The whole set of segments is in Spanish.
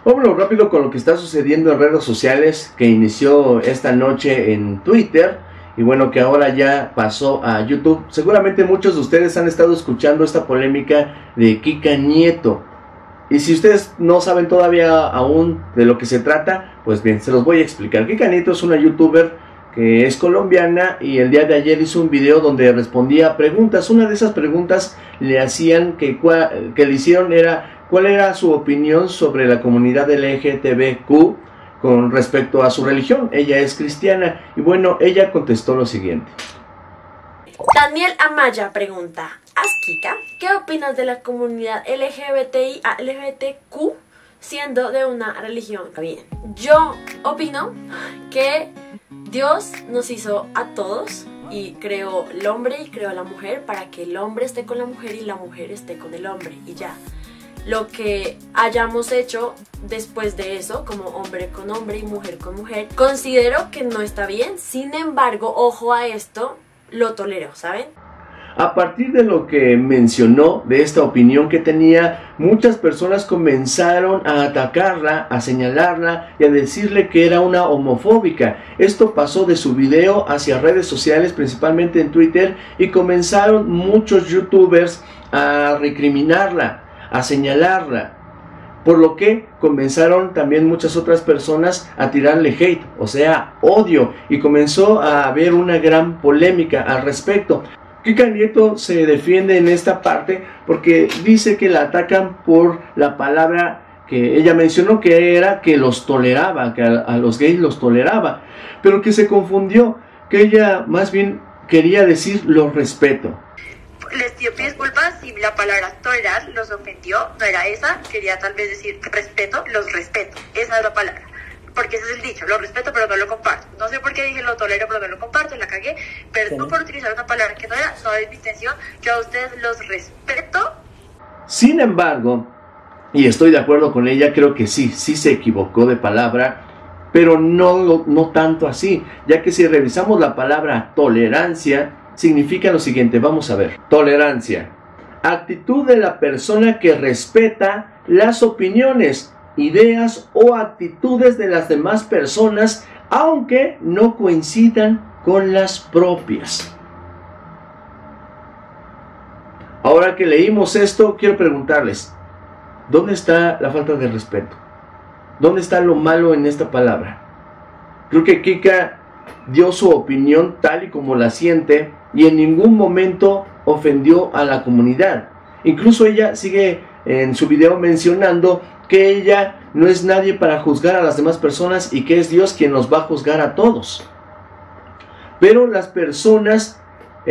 Vámonos rápido con lo que está sucediendo en redes sociales, que inició esta noche en Twitter y bueno, que ahora ya pasó a YouTube. Seguramente muchos de ustedes han estado escuchando esta polémica de Kika Nieto. Y si ustedes no saben todavía aún de lo que se trata, pues bien, se los voy a explicar. Kika Nieto es una youtuber que es colombiana y el día de ayer hizo un video donde respondía a preguntas. Una de esas preguntas le hacían que le hicieron era cuál era su opinión sobre la comunidad LGTBQ con respecto a su religión. Ella es cristiana y bueno, ella contestó lo siguiente. Daniel Amaya pregunta: Kika, ¿qué opinas de la comunidad LGBTI a LGBTQ siendo de una religión? Bien, yo opino que Dios nos hizo a todos y creó el hombre y creó a la mujer para que el hombre esté con la mujer y la mujer esté con el hombre y ya. Lo que hayamos hecho después de eso, como hombre con hombre y mujer con mujer, considero que no está bien. Sin embargo, ojo a esto, lo tolero, ¿saben? A partir de lo que mencionó, de esta opinión que tenía, muchas personas comenzaron a atacarla, a señalarla y a decirle que era una homofóbica. Esto pasó de su video hacia redes sociales, principalmente en Twitter, y comenzaron muchos youtubers a recriminarla, a señalarla. Por lo que comenzaron también muchas otras personas a tirarle hate, o sea, odio, y comenzó a haber una gran polémica al respecto. Kika Nieto se defiende en esta parte porque dice que la atacan por la palabra que ella mencionó, que era que los toleraba, que a los gays los toleraba, pero que se confundió, que ella más bien quería decir los respeto. Les pido disculpas si la palabra tolerar los ofendió, no era esa, quería tal vez decir respeto, los respeto, esa es la palabra. Porque ese es el dicho, lo respeto pero no lo comparto. No sé por qué dije lo tolero pero no lo comparto, la cagué. Perdón por utilizar una palabra que no es mi intención. Yo a ustedes los respeto. Sin embargo, y estoy de acuerdo con ella, creo que sí se equivocó de palabra, pero no tanto así, ya que si revisamos la palabra tolerancia, significa lo siguiente, vamos a ver. Tolerancia, actitud de la persona que respeta las opiniones, ideas o actitudes de las demás personas, aunque no coincidan con las propias. Ahora que leímos esto, quiero preguntarles, ¿dónde está la falta de respeto? ¿Dónde está lo malo en esta palabra? Creo que Kika dio su opinión tal y como la siente y en ningún momento ofendió a la comunidad. Incluso ella sigue en su video mencionando que ella no es nadie para juzgar a las demás personas y que es Dios quien nos va a juzgar a todos. Pero las personas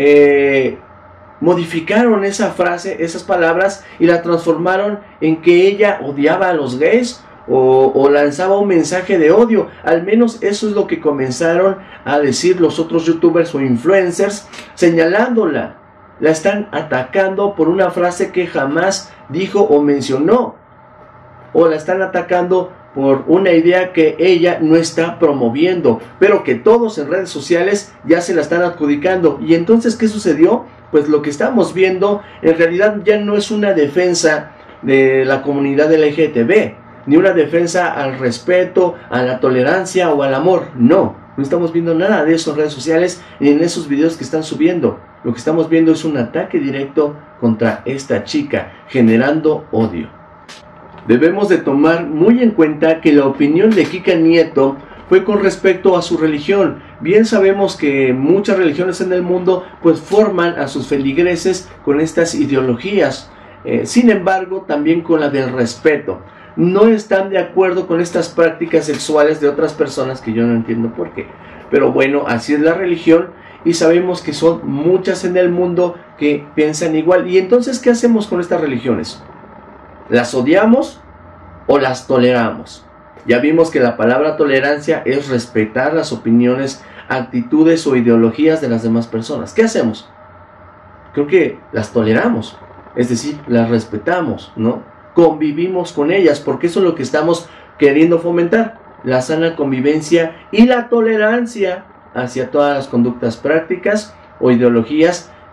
modificaron esa frase, esas palabras, y la transformaron en que ella odiaba a los gays o lanzaba un mensaje de odio. Al menos eso es lo que comenzaron a decir los otros youtubers o influencers, señalándola. La están atacando por una frase que jamás dijo o mencionó. O la están atacando por una idea que ella no está promoviendo, pero que todos en redes sociales ya se la están adjudicando. Y entonces, ¿qué sucedió? Pues lo que estamos viendo en realidad ya no es una defensa de la comunidad LGTB, ni una defensa al respeto, a la tolerancia o al amor. No estamos viendo nada de eso en redes sociales ni en esos videos que están subiendo. Lo que estamos viendo es un ataque directo contra esta chica, generando odio. Debemos de tomar muy en cuenta que la opinión de Kika Nieto fue con respecto a su religión. Bien sabemos que muchas religiones en el mundo pues forman a sus feligreses con estas ideologías. Sin embargo, también con la del respeto. No están de acuerdo con estas prácticas sexuales de otras personas que yo no entiendo por qué. Pero bueno, así es la religión y sabemos que son muchas en el mundo que piensan igual. Y entonces, ¿qué hacemos con estas religiones? ¿Las odiamos o las toleramos? Ya vimos que la palabra tolerancia es respetar las opiniones, actitudes o ideologías de las demás personas. ¿Qué hacemos? Creo que las toleramos, es decir, las respetamos, ¿no? Convivimos con ellas, porque eso es lo que estamos queriendo fomentar, la sana convivencia y la tolerancia hacia todas las conductas prácticas o ideologías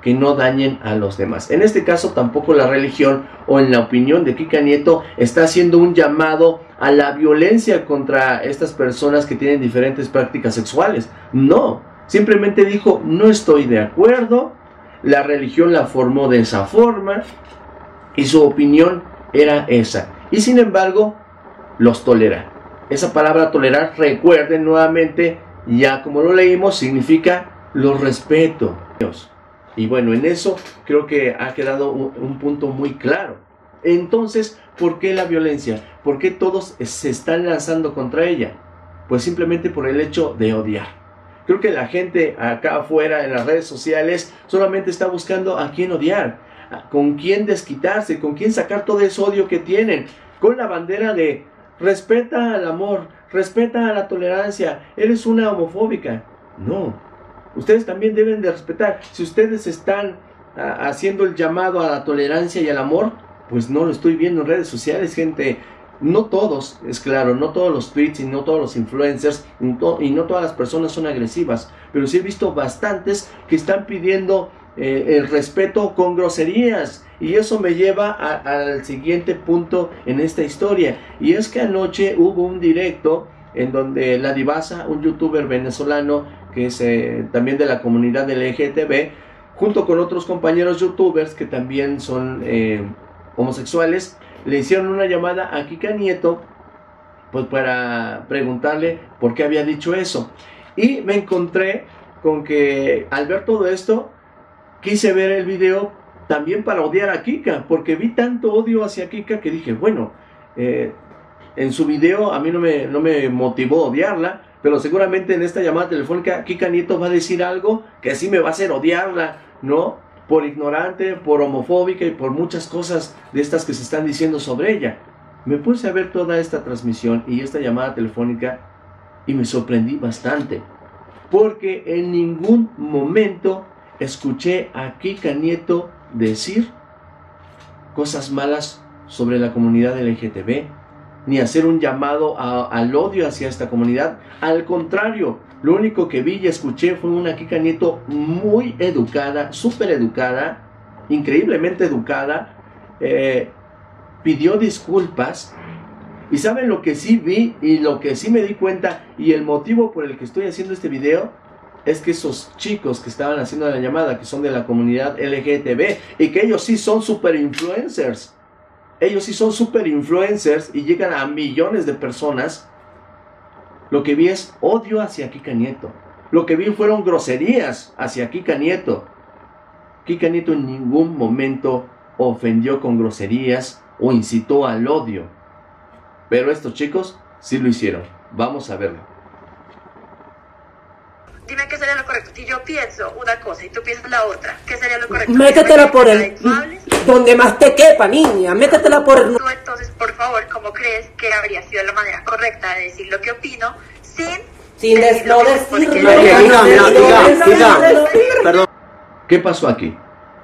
que no dañen a los demás. En este caso tampoco la religión, o en la opinión de Kika Nieto, está haciendo un llamado a la violencia contra estas personas que tienen diferentes prácticas sexuales. No, simplemente dijo, no estoy de acuerdo, la religión la formó de esa forma y su opinión era esa. Y sin embargo, los tolera. Esa palabra tolerar, recuerden nuevamente, ya como lo leímos, significa los respeto. Y bueno, en eso creo que ha quedado un punto muy claro. Entonces, ¿por qué la violencia? ¿Por qué todos se están lanzando contra ella? Pues simplemente por el hecho de odiar. Creo que la gente acá afuera en las redes sociales solamente está buscando a quién odiar, con quién desquitarse, con quién sacar todo ese odio que tienen, con la bandera de respeta al amor, respeta a la tolerancia, eres una homofóbica. No, ustedes también deben de respetar. Si ustedes están haciendo el llamado a la tolerancia y al amor, pues no lo estoy viendo en redes sociales, gente. No todos, es claro, no todos los tweets y no todos los influencers y no todas las personas son agresivas, pero sí he visto bastantes que están pidiendo el respeto con groserías, y eso me lleva al siguiente punto en esta historia, y es que anoche hubo un directo en donde La Divasa, un youtuber venezolano que es también de la comunidad LGTB, junto con otros compañeros youtubers que también son homosexuales, le hicieron una llamada a Kika Nieto, pues para preguntarle por qué había dicho eso. Y me encontré con que al ver todo esto, quise ver el video también para odiar a Kika, porque vi tanto odio hacia Kika que dije, bueno, en su video a mí no me motivó a odiarla, pero seguramente en esta llamada telefónica Kika Nieto va a decir algo que sí me va a hacer odiarla, ¿no? Por ignorante, por homofóbica y por muchas cosas de estas que se están diciendo sobre ella. Me puse a ver toda esta transmisión y esta llamada telefónica y me sorprendí bastante, porque en ningún momento escuché a Kika Nieto decir cosas malas sobre la comunidad LGTB, ni hacer un llamado al odio hacia esta comunidad. Al contrario, lo único que vi y escuché fue una Kika Nieto muy educada, súper educada, increíblemente educada, pidió disculpas. Y saben lo que sí vi y lo que sí me di cuenta, y el motivo por el que estoy haciendo este video, es que esos chicos que estaban haciendo la llamada, que son de la comunidad LGTB, y que ellos sí son super influencers, y llegan a millones de personas, lo que vi es odio hacia Kika Nieto. Lo que vi fueron groserías hacia Kika Nieto. Kika Nieto en ningún momento ofendió con groserías o incitó al odio. Pero estos chicos sí lo hicieron. Vamos a verlo. Dime qué sería lo correcto. Si yo pienso una cosa y tú piensas la otra, ¿qué sería lo correcto? Métetela por el... donde más te quepa, niña. Métetela por el... Tú entonces, por favor, ¿cómo crees que habría sido la manera correcta de decir lo que opino sin no decirlo? Perdón. ¿Qué pasó aquí?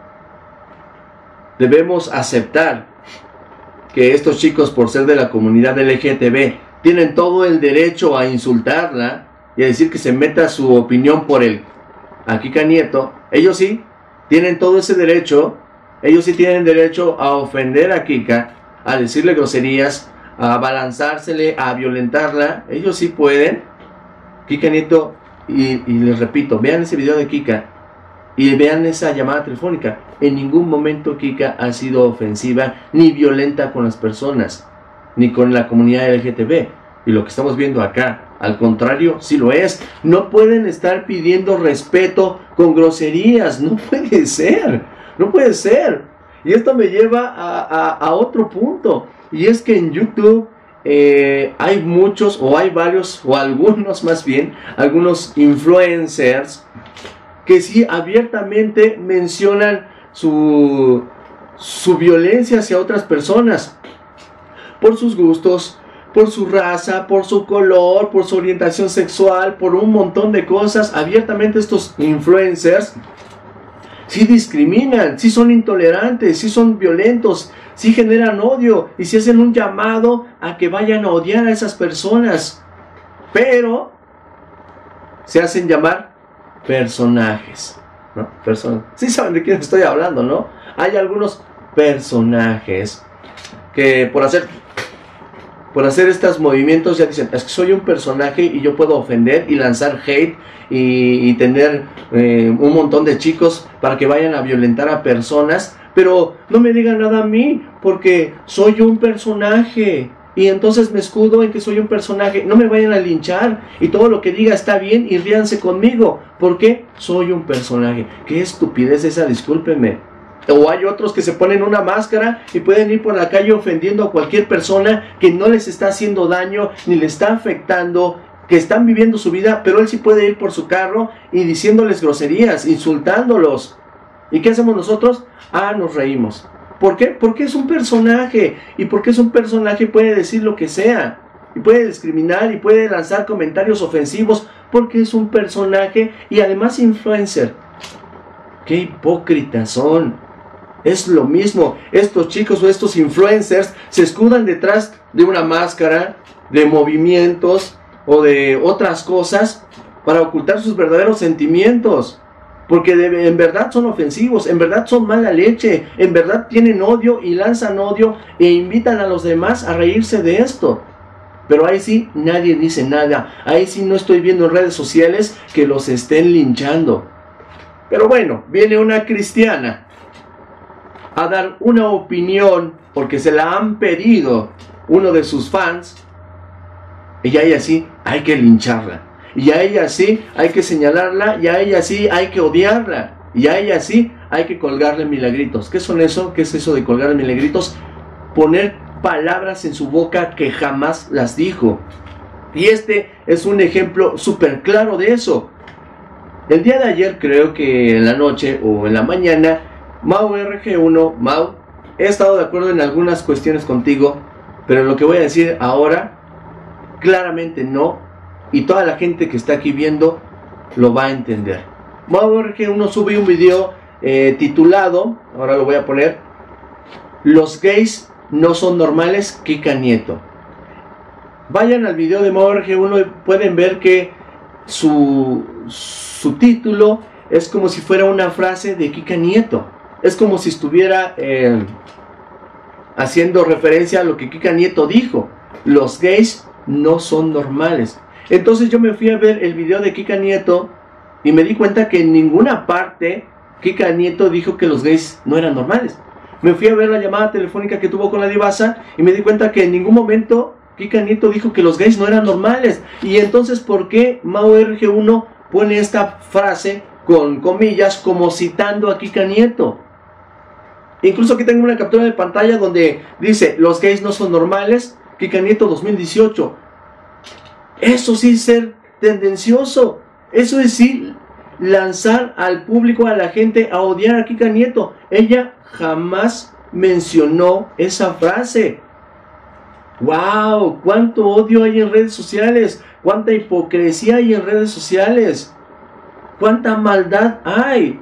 Debemos aceptar que estos chicos, por ser de la comunidad LGTB, tienen todo el derecho a insultarla y a decir que se meta su opinión por él. A Kika Nieto, ellos sí tienen todo ese derecho. Ellos sí tienen derecho a ofender a Kika, a decirle groserías, a abalanzársele, a violentarla. Ellos sí pueden. Kika Nieto, y les repito, vean ese video de Kika y vean esa llamada telefónica. En ningún momento Kika ha sido ofensiva ni violenta con las personas, ni con la comunidad LGTB. Y lo que estamos viendo acá, al contrario, sí lo es. No pueden estar pidiendo respeto con groserías. No puede ser. No puede ser. Y esto me lleva a otro punto. Y es que en YouTube hay muchos, o hay varios, o algunos más bien, algunos influencers que sí abiertamente mencionan su violencia hacia otras personas. Por sus gustos, por su raza, por su color, por su orientación sexual, por un montón de cosas. Abiertamente estos influencers sí discriminan, sí son intolerantes, sí son violentos, sí generan odio y sí hacen un llamado a que vayan a odiar a esas personas. Pero se hacen llamar personajes. ¿no? Sí saben de quién estoy hablando, ¿no? Hay algunos personajes que por hacer estos movimientos ya dicen, es que soy un personaje y yo puedo ofender y lanzar hate y tener un montón de chicos para que vayan a violentar a personas, pero no me digan nada a mí porque soy un personaje y entonces me escudo en que soy un personaje. No me vayan a linchar y todo lo que diga está bien y ríanse conmigo porque soy un personaje. Qué estupidez esa, discúlpenme. O hay otros que se ponen una máscara y pueden ir por la calle ofendiendo a cualquier persona que no les está haciendo daño ni le está afectando, que están viviendo su vida, pero él sí puede ir por su carro y diciéndoles groserías, insultándolos. ¿Y qué hacemos nosotros? Ah, nos reímos. ¿Por qué? Porque es un personaje. Y porque es un personaje puede decir lo que sea. Y puede discriminar y puede lanzar comentarios ofensivos porque es un personaje y además influencer. ¡Qué hipócritas son! Es lo mismo, estos chicos o estos influencers se escudan detrás de una máscara, de movimientos o de otras cosas para ocultar sus verdaderos sentimientos. Porque en verdad son ofensivos, en verdad son mala leche, en verdad tienen odio y lanzan odio e invitan a los demás a reírse de esto. Pero ahí sí nadie dice nada, ahí sí no estoy viendo en redes sociales que los estén linchando. Pero bueno, viene una cristiana a dar una opinión porque se la han pedido uno de sus fans y a ella sí hay que lincharla, y a ella sí hay que señalarla, y a ella sí hay que odiarla, y a ella sí hay que colgarle milagritos. ¿Qué son eso? ¿Qué es eso de colgarle milagritos? Poner palabras en su boca que jamás las dijo. Y este es un ejemplo súper claro de eso. El día de ayer, creo que en la noche o en la mañana, Mau RG1, Mau, he estado de acuerdo en algunas cuestiones contigo, pero lo que voy a decir ahora, claramente no, y toda la gente que está aquí viendo lo va a entender. Mau RG1 sube un video titulado, ahora lo voy a poner, "Los gays no son normales, Kika Nieto". Vayan al video de Mau RG1 y pueden ver que su título es como si fuera una frase de Kika Nieto. Es como si estuviera haciendo referencia a lo que Kika Nieto dijo. Los gays no son normales. Entonces yo me fui a ver el video de Kika Nieto y me di cuenta que en ninguna parte Kika Nieto dijo que los gays no eran normales. Me fui a ver la llamada telefónica que tuvo con la divasa y me di cuenta que en ningún momento Kika Nieto dijo que los gays no eran normales. Y entonces, ¿por qué Mau RG1 pone esta frase con comillas como citando a Kika Nieto? Incluso aquí tengo una captura de pantalla donde dice, los gays no son normales, Kika Nieto 2018. Eso sí es ser tendencioso. Eso es sí lanzar al público, a la gente, a odiar a Kika Nieto. Ella jamás mencionó esa frase. ¡Wow! ¿Cuánto odio hay en redes sociales? ¿Cuánta hipocresía hay en redes sociales? ¿Cuánta maldad hay?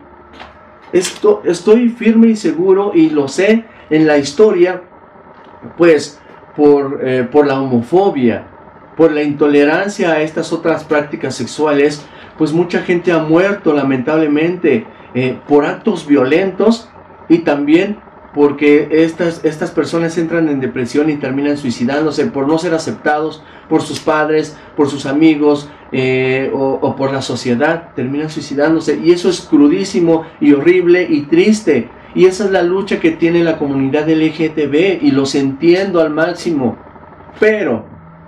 Estoy firme y seguro, y lo sé en la historia, pues por la homofobia, por la intolerancia a estas otras prácticas sexuales, pues mucha gente ha muerto lamentablemente por actos violentos, y también porque estas personas entran en depresión y terminan suicidándose por no ser aceptados por sus padres, por sus amigos o por la sociedad. Terminan suicidándose, y eso es crudísimo y horrible y triste, y esa es la lucha que tiene la comunidad LGTB, y los entiendo al máximo. Pero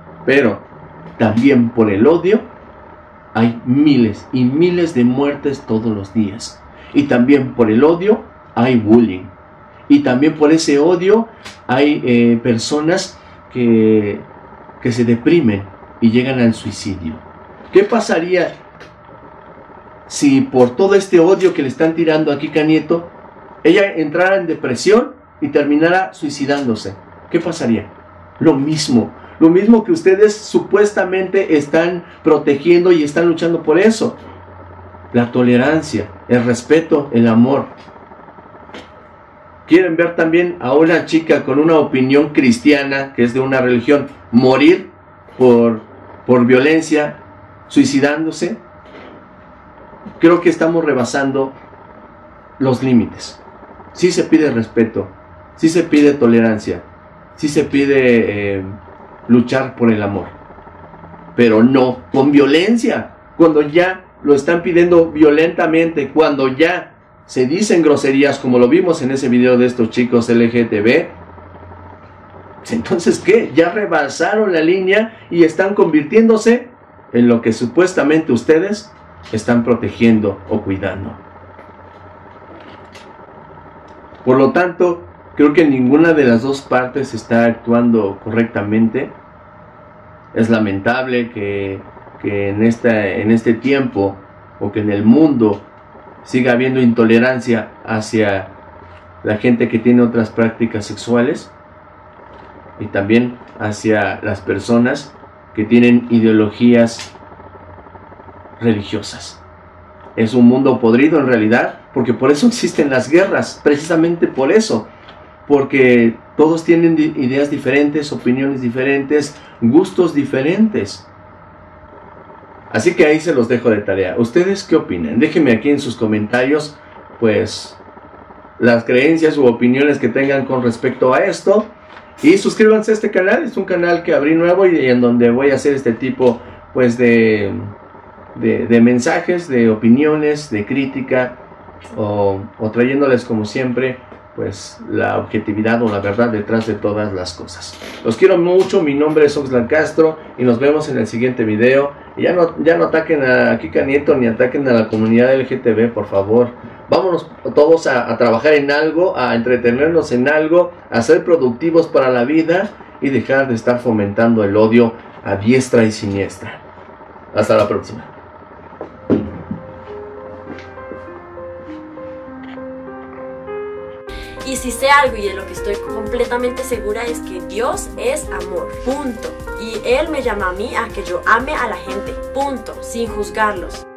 también por el odio hay miles y miles de muertes todos los días, y también por el odio hay bullying. Y también por ese odio hay personas que se deprimen y llegan al suicidio. ¿Qué pasaría si por todo este odio que le están tirando a Kika Nieto, ella entrara en depresión y terminara suicidándose? ¿Qué pasaría? Lo mismo que ustedes supuestamente están protegiendo y están luchando por eso. La tolerancia, el respeto, el amor. ¿Quieren ver también a una chica con una opinión cristiana, que es de una religión, morir por violencia, suicidándose? Creo que estamos rebasando los límites. Sí se pide respeto, sí se pide tolerancia, sí se pide luchar por el amor, pero no con violencia. Cuando ya lo están pidiendo violentamente, cuando ya se dicen groserías, como lo vimos en ese video de estos chicos LGTB, entonces ¿qué? Ya rebasaron la línea y están convirtiéndose en lo que supuestamente ustedes están protegiendo o cuidando. Por lo tanto, creo que ninguna de las dos partes está actuando correctamente. Es lamentable que en este tiempo, o que en el mundo siga habiendo intolerancia hacia la gente que tiene otras prácticas sexuales, y también hacia las personas que tienen ideologías religiosas. Es un mundo podrido en realidad, porque por eso existen las guerras, precisamente por eso, porque todos tienen ideas diferentes, opiniones diferentes, gustos diferentes. Así que ahí se los dejo de tarea. ¿Ustedes qué opinan? Déjenme aquí en sus comentarios, pues, las creencias u opiniones que tengan con respecto a esto. Y suscríbanse a este canal. Es un canal que abrí nuevo y en donde voy a hacer este tipo, pues, de mensajes, de opiniones, de crítica, o trayéndoles, como siempre, pues, la objetividad o la verdad detrás de todas las cosas. Los quiero mucho. Mi nombre es Oxlack Castro y nos vemos en el siguiente video. Y ya no ataquen a Kika Nieto ni ataquen a la comunidad LGTB, por favor. Vámonos todos a trabajar en algo, a entretenernos en algo, a ser productivos para la vida y dejar de estar fomentando el odio a diestra y siniestra. Hasta la próxima. Y si sé algo y de lo que estoy completamente segura es que Dios es amor, punto. Y Él me llama a mí a que yo ame a la gente, punto, sin juzgarlos.